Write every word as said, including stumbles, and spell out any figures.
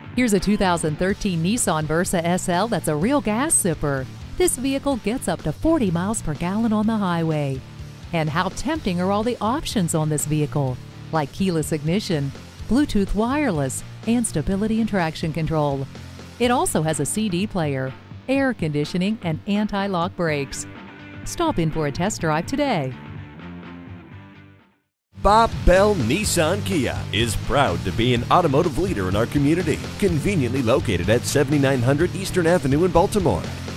Here's a two thousand thirteen Nissan Versa S L that's a real gas sipper. This vehicle gets up to forty miles per gallon on the highway. And how tempting are all the options on this vehicle, like keyless ignition, Bluetooth wireless, and stability and traction control. It also has a C D player, air conditioning, and anti-lock brakes. Stop in for a test drive today. Bob Bell Nissan Kia is proud to be an automotive leader in our community, conveniently located at seventy-nine hundred Eastern Avenue in Baltimore.